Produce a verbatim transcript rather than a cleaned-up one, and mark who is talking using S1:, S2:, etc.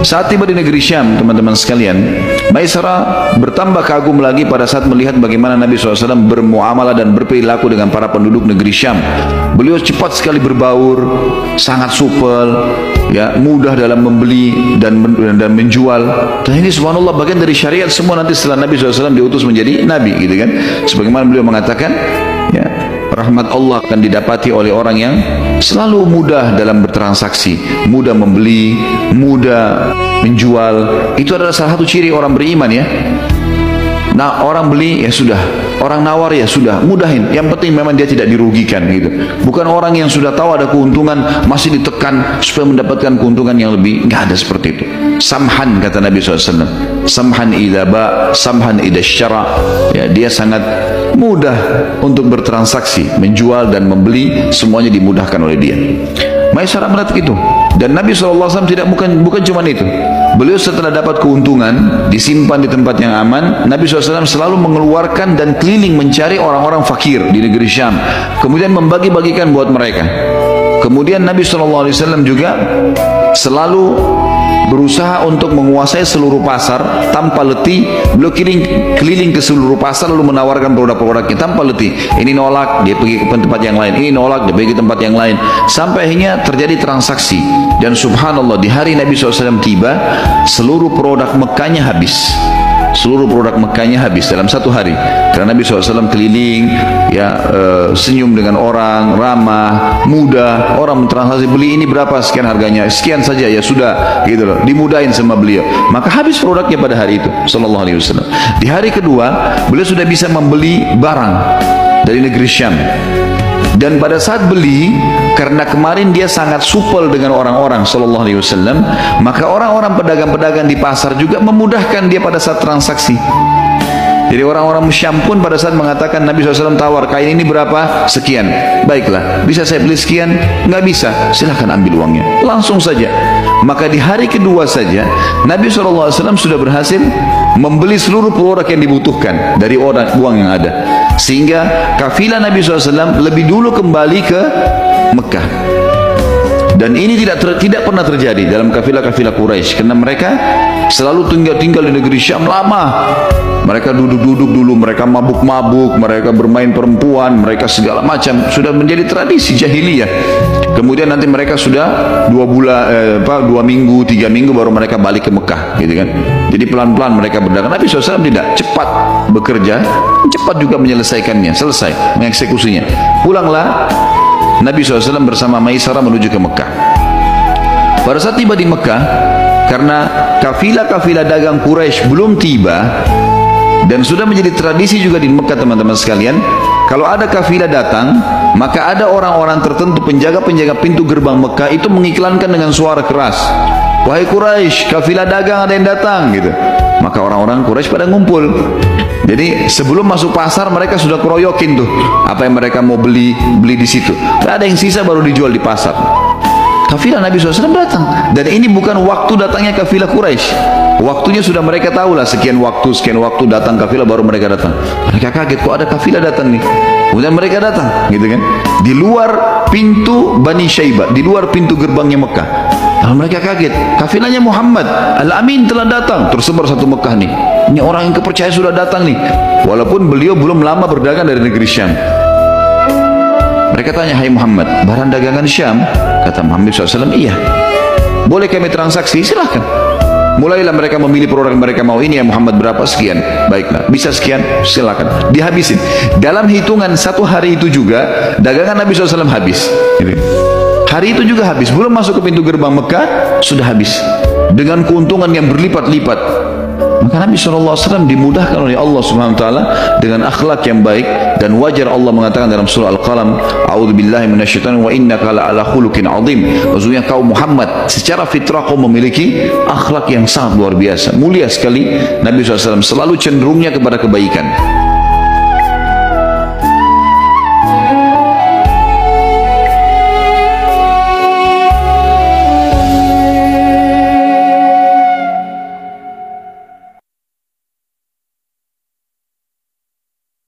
S1: Saat tiba di negeri Syam, teman-teman sekalian, Maisarah bertambah kagum lagi pada saat melihat bagaimana Nabi shallallahu alaihi wasallam bermuamalah dan berperilaku dengan para penduduk negeri Syam. Beliau cepat sekali berbaur, sangat supel, ya, mudah dalam membeli dan dan menjual. Dan ini subhanallah bagian dari syariat semua nanti setelah Nabi shallallahu alaihi wasallam diutus menjadi Nabi, gitu kan? Sebagaimana beliau mengatakan, ya, rahmat Allah akan didapati oleh orang yang selalu mudah dalam bertransaksi, mudah membeli, mudah menjual. Itu adalah salah satu ciri orang beriman, ya. Nah, orang beli ya sudah, orang nawar ya sudah, mudahin. Yang penting memang dia tidak dirugikan, gitu. Bukan orang yang sudah tahu ada keuntungan masih ditekan supaya mendapatkan keuntungan yang lebih. Nggak ada seperti itu. Samhan, kata Nabi shallallahu alaihi wasallam. Samhan idza ba, samhan idza syara. Ya, dia sangat mudah untuk bertransaksi, menjual dan membeli, semuanya dimudahkan oleh dia. Maisarah melihat itu, dan Nabi shallallahu alaihi wasallam tidak bukan bukan cuma itu. Beliau setelah dapat keuntungan disimpan di tempat yang aman, Nabi shallallahu alaihi wasallam selalu mengeluarkan dan keliling mencari orang-orang fakir di negeri Syam, kemudian membagi-bagikan buat mereka. Kemudian Nabi shallallahu alaihi wasallam juga selalu berusaha untuk menguasai seluruh pasar tanpa letih. Beliau keliling, keliling ke seluruh pasar lalu menawarkan produk-produknya tanpa letih. Ini nolak, dia pergi ke tempat yang lain. Ini nolak, dia pergi ke tempat yang lain. Sampai akhirnya terjadi transaksi. Dan subhanallah, di hari Nabi shallallahu alaihi wasallam tiba, seluruh produk Mekkahnya habis. Seluruh produk Mekkahnya habis dalam satu hari. Karena Nabi shallallahu alaihi wasallam keliling, ya, e, senyum dengan orang, ramah, mudah. Orang mentransaksi, beli ini berapa, sekian harganya, sekian saja, ya sudah, gitu loh. Dimudahin sama beliau. Maka habis produknya pada hari itu, sallallahu alaihi wasallam. Di hari kedua, beliau sudah bisa membeli barang dari negeri Syam. Dan pada saat beli, karena kemarin dia sangat supel dengan orang-orang sallallahu alaihi wasallam, maka orang-orang pedagang-pedagang di pasar juga memudahkan dia pada saat transaksi. Jadi orang-orang Syam pun pada saat mengatakan, Nabi shallallahu alaihi wasallam tawar, kain ini berapa? Sekian. Baiklah, bisa saya beli sekian? Nggak bisa, silahkan ambil uangnya. Langsung saja. Maka di hari kedua saja, Nabi shallallahu alaihi wasallam sudah berhasil membeli seluruh produk yang dibutuhkan dari orang uang yang ada. Sehingga kafilah Nabi shallallahu alaihi wasallam lebih dulu kembali ke Mekah. Dan ini tidak ter, tidak pernah terjadi dalam kafilah-kafilah Quraisy, karena mereka selalu tinggal-tinggal di negeri Syam lama. Mereka duduk-duduk dulu, mereka mabuk-mabuk, mereka bermain perempuan, mereka segala macam, sudah menjadi tradisi jahiliyah. Kemudian nanti mereka sudah dua bulan, eh, apa, dua minggu, tiga minggu baru mereka balik ke Mekah, gitu kan? Jadi pelan-pelan mereka berdagang. Nabi shallallahu alaihi wasallam tidak, cepat bekerja, cepat juga menyelesaikannya, selesai mengeksekusinya. Pulanglah Nabi shallallahu alaihi wasallam bersama Maisarah menuju ke Mekah. Pada saat tiba di Mekah, karena kafilah-kafilah dagang Quraisy belum tiba, dan sudah menjadi tradisi juga di Mekah, teman-teman sekalian, kalau ada kafilah datang, maka ada orang-orang tertentu, penjaga-penjaga pintu gerbang Mekah itu mengiklankan dengan suara keras, wahai Quraisy, kafilah dagang ada yang datang, gitu. Maka orang-orang Quraisy pada ngumpul. Jadi sebelum masuk pasar mereka sudah keroyokin tuh apa yang mereka mau beli, beli di situ. Tidak ada yang sisa, baru dijual di pasar. Kafilah Nabi shallallahu alaihi wasallam datang, dan ini bukan waktu datangnya kafilah Quraisy. Waktunya sudah mereka tahu lah, sekian waktu, sekian waktu datang kafilah, baru mereka datang. Mereka kaget, kok ada kafilah datang nih. Kemudian mereka datang, gitu kan, di luar pintu Bani Syaibah, di luar pintu gerbangnya Mekah. Lalu mereka kaget, kafilahnya Muhammad Al-Amin telah datang, tersebar satu Mekah nih. Ini orang yang kepercayaan sudah datang nih, walaupun beliau belum lama berdagang dari negeri Syam. Mereka tanya, hai Muhammad, barang dagangan Syam? Kata Muhammad shallallahu alaihi wasallam, iya. Boleh kami transaksi? Silahkan. Mulailah mereka memilih produk yang mereka mau. Ini ya Muhammad, berapa? Sekian. Baiklah, bisa sekian? Silakan. Dihabisin. Dalam hitungan satu hari itu juga dagangan Nabi shallallahu alaihi wasallam habis. Hari itu juga habis. Belum masuk ke pintu gerbang Mekah sudah habis, dengan keuntungan yang berlipat-lipat. Maka Nabi shallallahu alaihi wasallam dimudahkan oleh Allah subhanahu wa taala dengan akhlak yang baik, dan wajar Allah mengatakan dalam surah Al-Qalam, a'udzubillahi minasyaitonir wa innaka la'ala khuluqin 'adzim. Maksudnya kau Muhammad secara fitrah kau memiliki akhlak yang sangat luar biasa, mulia sekali. Nabi shallallahu alaihi wasallam selalu cenderungnya kepada kebaikan.